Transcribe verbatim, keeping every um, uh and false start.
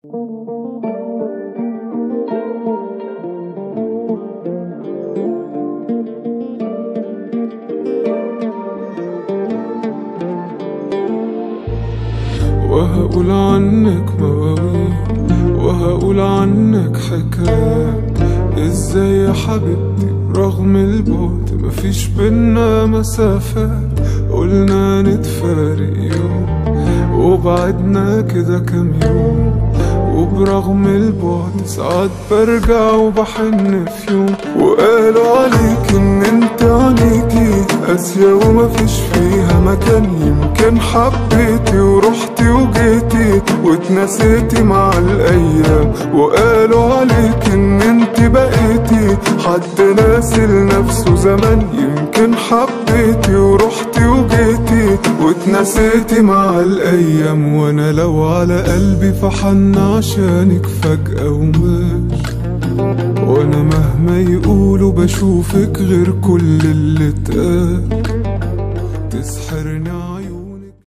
وهقول عنك مواويل وهقول عنك حكايات. ازاي يا حبيبتي رغم البعد مفيش بينا مسافات؟ قلنا نتفارق يوم وبعدنا كده كام يوم، وبرغم البعد ساعات برجع وبحن في يوم. وقالوا عليك ان انت عليكي قاسية ومفيش فيها مكان، يمكن حبيتي ورحتي وجيتي واتنسيتي مع الايام. وقالوا عليك ان انت بقيتي حد ناسي لنفسه زمان، يمكن حبيتي ورحتي وجيتي واتنسيتي مع الايام. وانا لو على قلبي فحن عشانك فجأة وماش، وانا مهما يقولوا بشوفك غير كل اللي اتقال. تسحرني عيون